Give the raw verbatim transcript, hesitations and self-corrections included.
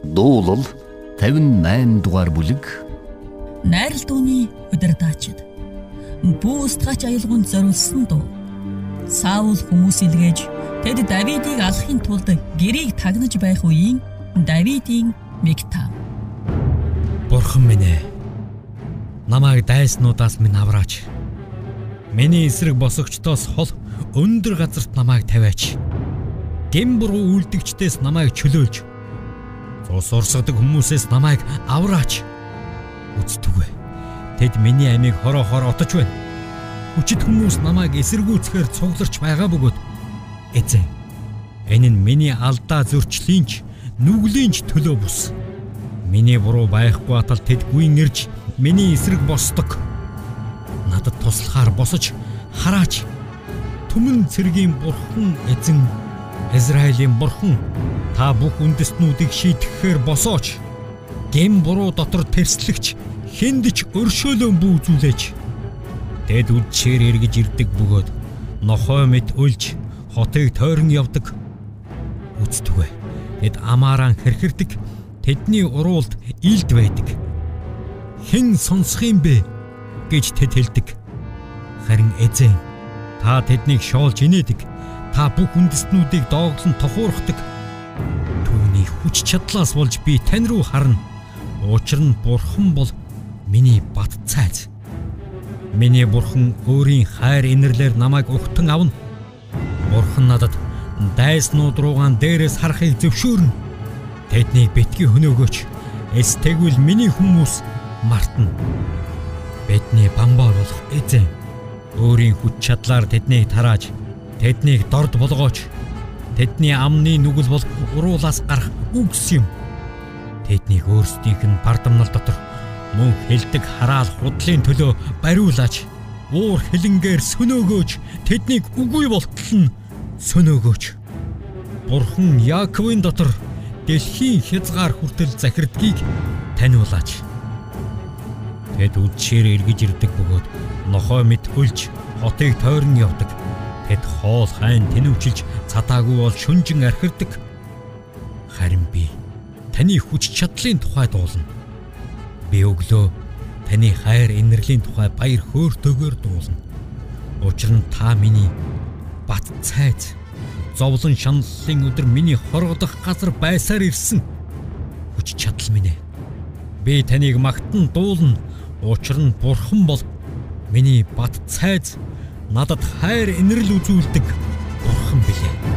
Дуулал тавин найман дугаар бүлэг. Найрал дууны удирдаачид. Бүү устгаач аялгаунд зориулсан дуу. Саул хүмүүс илгээж тэд Давидыг алахын тулд гэрийг тагнаж байх үеийн Давидын мегтав. Бурхан минь ээ. Намайг дайснуудаас минь авраач. Миний эсрэг босогчдоос хол өндөр газарт намайг тавиач. Гэм буруу үйлдэгчдээс намайг чөлөөлж, цус урсгадаг хүмүүсээс намайг авраач. Үздэгвэ. Тэд миний амийг хороохоор отож байна. Хүчит хүмүүс намайг эсэргүүцхээр цугларч байгаа бөгөөд эзэн. Энэ нь миний алдаа зөрчлийнч, нүглийнч төлөө бус. Миний буруу байхгүй атал тэд гүйн ирж миний эсрэг босдог. Надад туслахаар босож хараач. Түмэн цэргийн бурхан эзэн, Израилийн бурхан, та бүх үндэстнүүдийг шийтгэхээр босооч. Гэм буруу дотор тэрслэгч хэндч өршөөлөн бүүзүүлээч. Тэд үдшээр эргэж ирдэг бөгөөд нохой мэт ölж хотыг тойрон явдаг. Үздэгвэ. Тэд амааран хэрхэрдэг. Тэдний уруулд илд байдаг. Хэн сонсох юм бэ гэж тэд хэлдэг. Харин эзэн, та тэднийг шоолж инээдэг. Та бүх үндэстнүүдийг дооглон тохуурхдаг. Түүний хүч чадлаас болж би тань руу харна. Учир нь бурхан бол миний бат цайз. Миний бурхан өөрийн хайр инэрлэр намайг угтан авна. Бурхан надад дайснууд руугаан дээрээс харахыг зөвшөөрнө. Тэднийг битгий хөнөөгөөч. Эс тэгвэл миний хүмүүс мартна. Бидний бамбар болох эзэн өөрийн хүч чадлаар тэднийг тарааж, тэднийг дорд болгооч. Тэдний амны нүгэл бол уруулаас гарах үгс юм. Тэднийг өөрсдийнх нь бардамнал дотор мөн хэлдэг хараал худлын төлөө бариулаач. Уур хилэнгээр сөнөөгөөч. Тэднийг үгүй болтол нь сөнөөгөөч. Бурхан Яаковын дотор дэлхийн хязгаар хүртэл захирдгийг таниулаач. Тэд үдшээр эргэж ирдэг бөгөөд нохой мэт ölж хотыг тойрон явдаг. Тэд хоол хайн тэнүүчилж цатаагүй бол шүнжин архирдаг. Харин би таны хүч чадлын тухай дуулна. Би өглөө таны хайр инэрлийн тухай баяр хөөртэйгээр дуулна. Учир нь та миний бат цайз, зовлон шаналлын өдөр миний хоргодох газар байсаар ирсэн. Хүч чадал минь ээ. Би таныг магтан дуулна. Учир нь бурхан бол миний бат цайз, надад хайр инэрл үзүүлдэг бурхан билээ.